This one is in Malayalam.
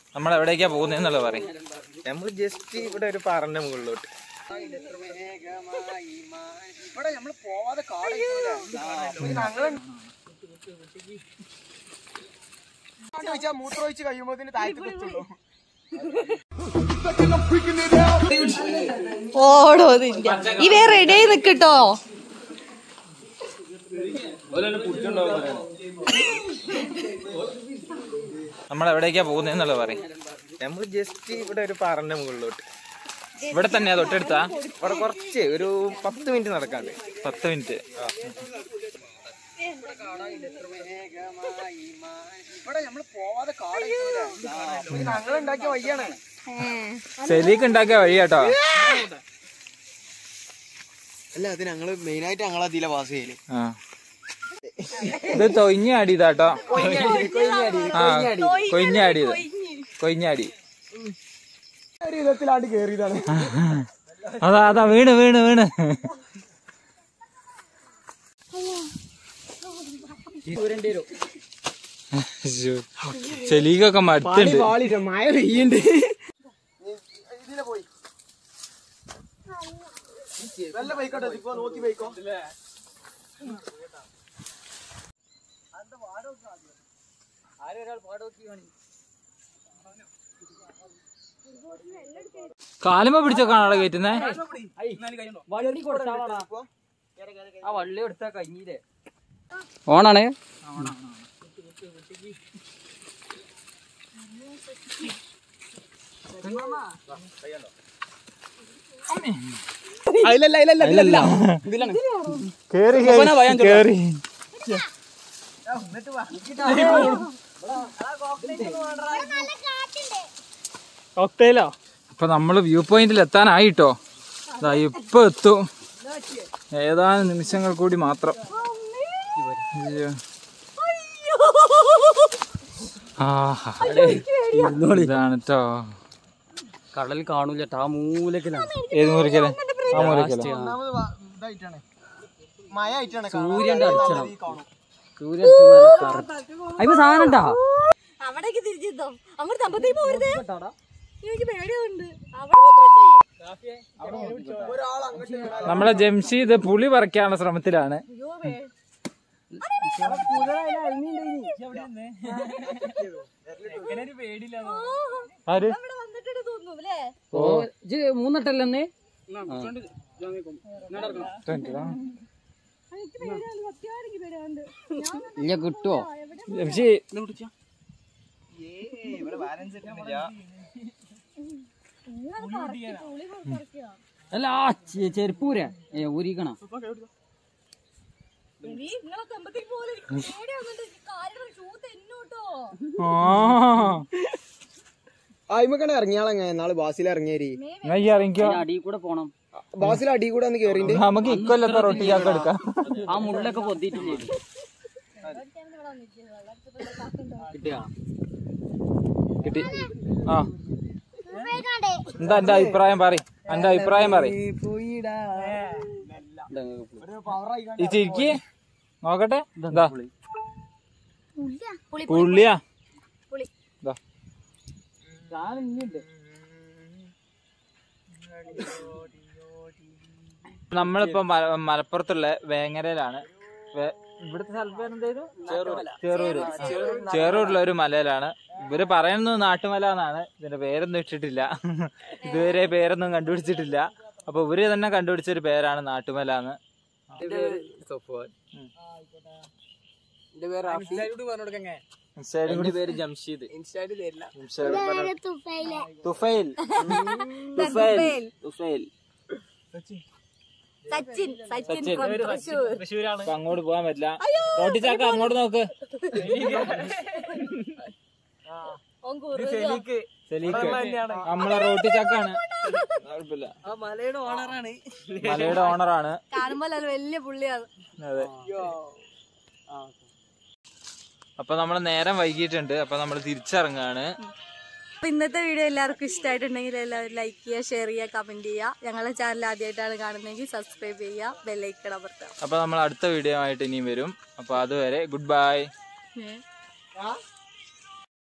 നമ്മൾ എവിടേക്കാ പോകുന്നതെന്നുള്ള പറയും. നമ്മൾ ജസ്റ്റ് ഇവിടെ ഒരു പാറന്റെ മുകളിലോട്ട്. മൂത്രമൊഴിച്ച് കഴിയുമ്പോ താഴത്തേക്ക് ഓടോ ഇവേ റെഡി ആയി നിക്കട്ടോ. നമ്മൾ എവിടേക്കാ പോകുന്നതെന്നുള്ള പറയും. നമ്മൾ ജസ്റ്റ് ഇവിടെ ഒരു പാറന്റെ മുകളിലോട്ട്. ഇവിടെ തന്നെയാ തൊട്ടടുത്താ? ഇവിടെ കുറച്ച് ഒരു 10 മിനിറ്റ് നടക്കാണ്ട്. 10 മിനിറ്റ്. ഞങ്ങളുണ്ടാക്കിയ വഴിയാണ്. സെലീക്ക് ഉണ്ടാക്കിയ വഴി കേട്ടോ. അല്ല അത് ഞങ്ങള് മെയിനായിട്ട് ഞങ്ങളതിലെ പാസ് ചെയ്യല്. ഇത് തൊയിഞ്ഞാടിയതാട്ടോ. കൊയിഞ്ഞാടിയത്. കൊയിഞ്ഞാടി വിധത്തിലാണ്ട് കേറിയതാണ്. അതാ വീണ് വീണ് വീണ്. സെലീക്കൊക്കെ മടുത്തുണ്ട്. മഴ പെയ്യുണ്ട്. നല്ല ബൈക്കോട്ടെ ഇപ്പൊ നോക്കി ബൈക്കോ. കാലുമ്പോ പിടിച്ചൊക്കെയാണോ കയറ്റുന്നേ? ആ വള്ളി എടുത്താ കഴിഞ്ഞില്ലേ? ഓണാണ്. അപ്പൊ നമ്മള് വ്യൂ പോയിന്റിൽ എത്താനായിട്ടോ. ഇപ്പൊ എത്തും. ഏതാനും നിമിഷങ്ങൾ കൂടി മാത്രം. ഇതാണ് ട്ടോ. കടൽ കാണൂല. ആ മൂലക്കിലാണ്. ഏത് മൂലക്കല്? ആ മൂലക്കല്. മഴ ആയിട്ടാണ് സൂര്യന്റെ അടിച്ചണം. സൂര്യൻ അയ്യോ സാധനം ഉണ്ടാ അവിടേക്ക് തിരിച്ചെത്തോ. അങ്ങോട്ട് തമ്പത്തേക്ക് പോരുതേ. എനിക്ക് പേടിയുണ്ട്. നമ്മളെ ജംഷീദ് പുളി പറിക്കാനുള്ള ശ്രമത്തിലാണ്. മൂന്നെട്ടല്ലേ ഇല്ല കിട്ടുവോ? ജംഷി അല്ല ആ ചെരുപ്പൂര ഊരിക്കണ. അയിമക്കണ ഇറങ്ങിയാളെ നാളെ ബാസിൽ ഇറങ്ങിയേരി. അടി കൂടെ പോണം. ബാസിൽ അടി കൂടെ ഒന്ന് കേറിണ്ട്. നമുക്ക് ഇക്കൊല്ലത്തെ റൊട്ടിയാക്കി എടുക്കാം. ആ മുള്ളൊക്കെ പൊത്തിട്ടില്ലേ? കിട്ടി. ആ എന്താ എന്റെ അഭിപ്രായം പറ. എന്റെ അഭിപ്രായം പറ. ഈ ചിരിക്ക് നോക്കട്ടെ. എന്താ പുള്ളിയാ? നമ്മളിപ്പോ മലപ്പുറത്തുള്ള വേങ്ങരയിലാണ്. ഇവിടുത്തെ സ്ഥലപ്പേര് എന്തായിരുന്നു? ചെറൂര്. ചെറൂരിലുള്ള ഒരു മലയിലാണ്. ഇവര് പറയുന്നത് നാട്ടുമല എന്നാണ്. ഇതിന്റെ പേരൊന്നും ഇട്ടിട്ടില്ല. ഇതുവരെ പേരൊന്നും കണ്ടുപിടിച്ചിട്ടില്ല. അപ്പൊ ഇവര് തന്നെ കണ്ടുപിടിച്ചൊരു പേരാണ് നാട്ടുമല എന്ന്. പേര് ജംഷീദ്. തുഫൈൽ. അങ്ങോട്ട് പോകാൻ പറ്റില്ല. റോട്ടി ചാക്ക അങ്ങോട്ട് നോക്ക്. നമ്മളെ റോട്ടി ചാക്കാണ്. മലയുടെ ഓണറാണ്. മലയുടെ ഓണറാണ്. വലിയ പുള്ളിയാണ്. അതെ. അപ്പൊ നമ്മള് നേരം വൈകിട്ടുണ്ട്. അപ്പൊ നമ്മള് തിരിച്ചിറങ്ങാണ്. അപ്പൊ ഇന്നത്തെ വീഡിയോ എല്ലാവർക്കും ഇഷ്ടമായിട്ടുണ്ടെങ്കിൽ എല്ലാവരും ലൈക്ക് ചെയ്യുക, ഷെയർ ചെയ്യുക, കമന്റ് ചെയ്യുക. ഞങ്ങളുടെ ചാനൽ ആദ്യമായിട്ടാണ് കാണുന്നതെങ്കിൽ സബ്സ്ക്രൈബ് ചെയ്യുക, ബെല്ലൈക്കൺ അമർത്തുക. അപ്പൊ നമ്മൾ അടുത്ത വീഡിയോ ആയിട്ട് ഇനിയും വരും. അപ്പൊ അതുവരെ ഗുഡ് ബൈ.